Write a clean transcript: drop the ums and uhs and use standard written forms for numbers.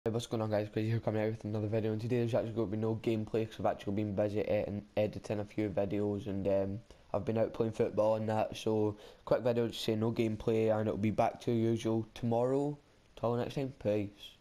Hey, what's going on, guys? Crazy here, coming out with another video, and today there's actually going to be no gameplay because I've actually been busy editing a few videos, and I've been out playing football and that. So quick video to say no gameplay, and it'll be back to usual tomorrow. Till next time, peace.